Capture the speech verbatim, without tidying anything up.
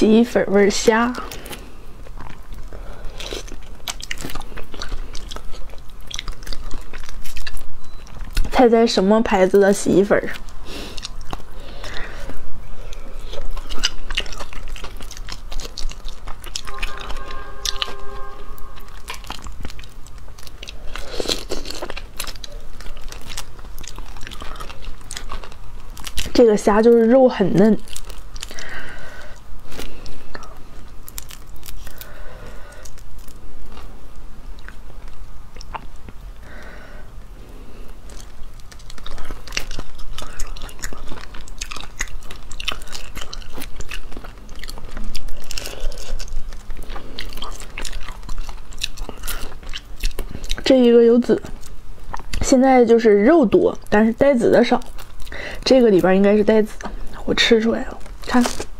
洗衣粉味虾。猜猜什么牌子的洗衣粉？这个虾就是肉很嫩。 这一个有籽，现在就是肉多，但是带籽的少。这个里边应该是带籽，我吃出来了，看。